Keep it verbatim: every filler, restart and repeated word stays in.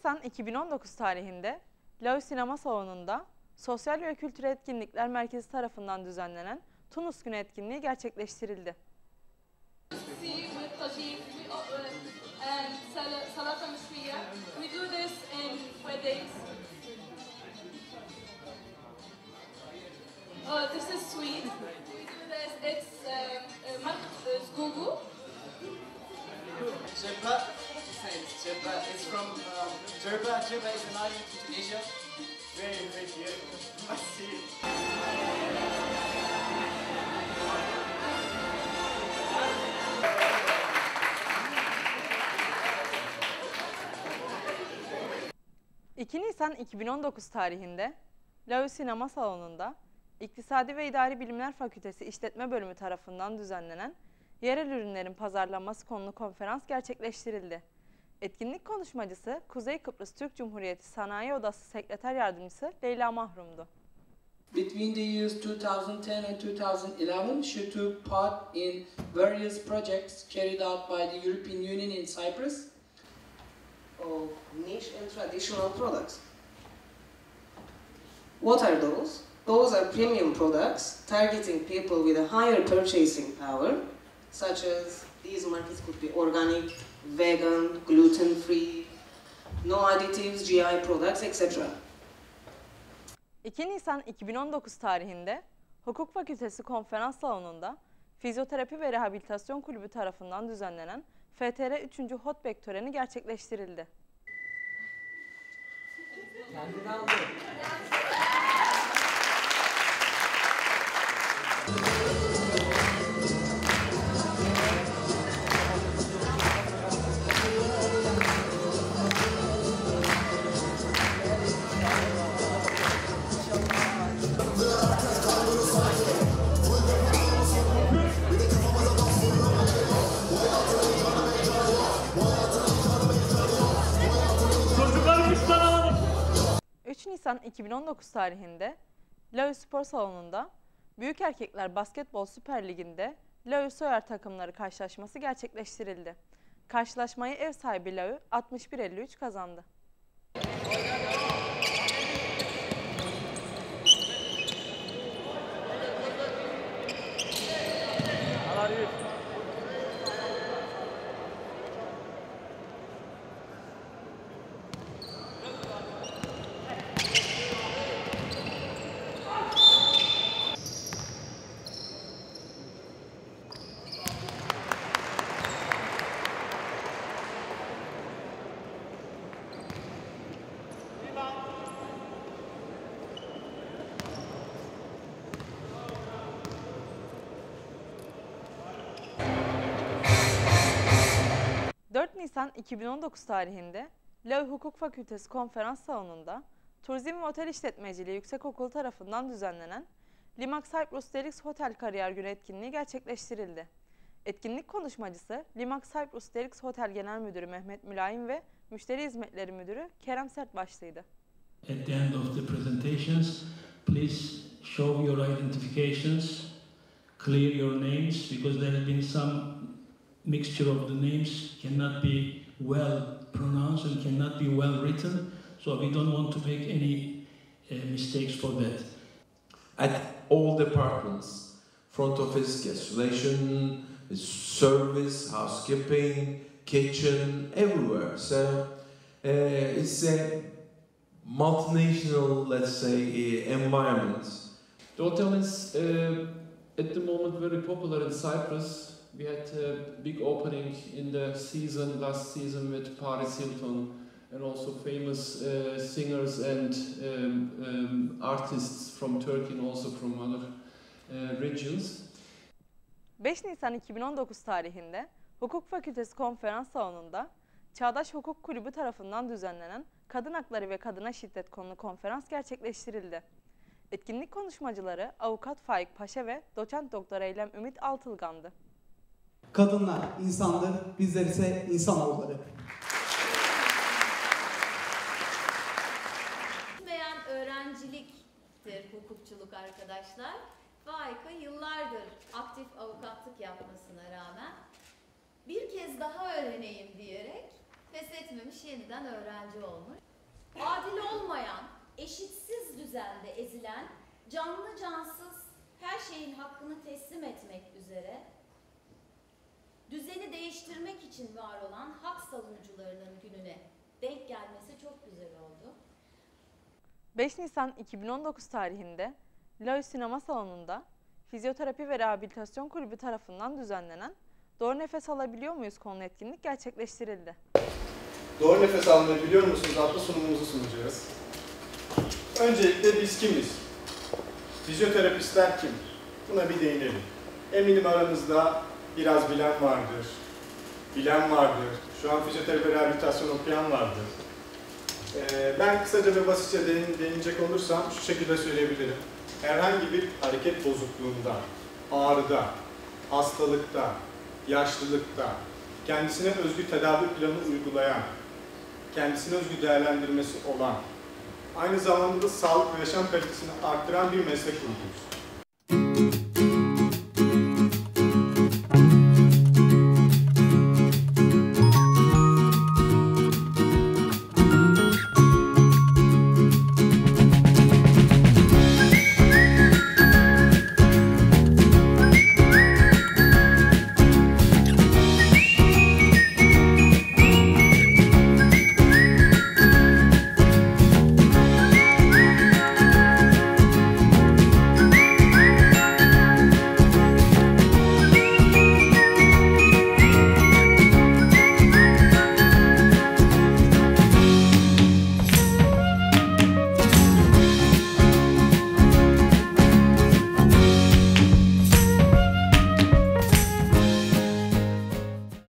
Nisan iki bin on dokuz tarihinde Lau Sinema Salonu'nda Sosyal ve Kültürel Etkinlikler Merkezi tarafından düzenlenen Tunus Günü etkinliği gerçekleştirildi. Oh, this is sweet. We do this. It's um, uh, Jerba. Jerba. It's from um, Jerba. Jerba is an island in Tunisia. Very, very beautiful. I see it. iki Nisan iki bin on dokuz tarihinde Lau Sinema Salonu'nda İktisadi ve İdari Bilimler Fakültesi İşletme Bölümü tarafından düzenlenen yerel ürünlerin pazarlanması konulu konferans gerçekleştirildi. Etkinlik konuşmacısı Kuzey Kıbrıs Türk Cumhuriyeti Sanayi Odası Sekreter Yardımcısı Leyla Mahrum'du. Between the years two thousand ten and two thousand eleven, she took part in various projects carried out by the European Union in Cyprus of niche and traditional products. What are those? Those are premium products targeting people with a higher purchasing power, such as these markets could be organic, vegan, gluten-free, no additives, G I products, et cetera. iki Nisan iki bin on dokuz tarihinde Hukuk Fakültesi Konferans Salonu'nda Fizyoterapi ve Rehabilitasyon Kulübü tarafından düzenlenen F T R üçüncü Hotback töreni gerçekleştirildi. üç Nisan iki bin on dokuz tarihinde Lau Spor Salonu'nda Büyük Erkekler Basketbol Süper Ligi'nde Lau Soyer takımları karşılaşması gerçekleştirildi. Karşılaşmayı ev sahibi Lau altmış bir elli üç kazandı. dört Nisan iki bin on dokuz tarihinde Lau Hukuk Fakültesi Konferans Salonu'nda Turizm ve Otel İşletmeciliği Yüksekokulu tarafından düzenlenen Limak Cyprus Deluxe Hotel Kariyer Günü etkinliği gerçekleştirildi. Etkinlik konuşmacısı Limak Cyprus Deluxe Hotel Genel Müdürü Mehmet Mülayim ve Müşteri Hizmetleri Müdürü Kerem Sertbaşlı'ydı. At the end of the presentations, please show your identifications, clear your names, because there has been some mixture of the names cannot be well pronounced and cannot be well written, so we don't want to make any uh, mistakes for that. At all departments, front office, guest relation, service, housekeeping, kitchen, everywhere. So uh, it's a multinational, let's say, uh, environment. The hotel is uh, at the moment very popular in Cyprus. We had a big opening in the season, last season with Paris Hilton, and also famous uh, singers and um, um, artists from Turkey and also from other uh, regions. beş Nisan iki bin on dokuz tarihinde Hukuk Fakültesi Konferans Salonu'nda Çağdaş Hukuk Kulübü tarafından düzenlenen Kadın Hakları ve Kadına Şiddet konulu konferans gerçekleştirildi. Etkinlik konuşmacıları Avukat Faik Paşa ve Doçent Doktor Eylem Ümit Altılgan'dı. Kadınlar insandır, bizler ise insanoğulları. Bitmeyen öğrenciliktir hukukçuluk arkadaşlar. Faika yıllardır aktif avukatlık yapmasına rağmen bir kez daha öğreneyim diyerek pes etmemiş, yeniden öğrenci olmuş. Adil olmayan, eşitsiz düzende ezilen, canlı cansız her şeyin hakkını teslim etmek üzere düzeni değiştirmek için var olan hak savunucularının gününe denk gelmesi çok güzel oldu. beş Nisan iki bin on dokuz tarihinde Laü Sinema Salonu'nda Fizyoterapi ve Rehabilitasyon Kulübü tarafından düzenlenen Doğru Nefes Alabiliyor Muyuz konulu etkinlik gerçekleştirildi. Doğru nefes almayı biliyor musunuz adlı sunumumuzu sunacağız. Öncelikle biz kimiz? Fizyoterapistler kimdir? Buna bir değinelim. Eminim aramızda biraz bilen vardır, bilen vardır, şu an fizyoterapi ve rehabilitasyon okuyan vardır. Ee, ben kısaca ve basitçe değinecek olursam şu şekilde söyleyebilirim. Herhangi bir hareket bozukluğunda, ağrıda, hastalıkta, yaşlılıkta, kendisine özgü tedavi planı uygulayan, kendisine özgü değerlendirmesi olan, aynı zamanda da sağlık ve yaşam kalitesini arttıran bir meslek grubuyuz.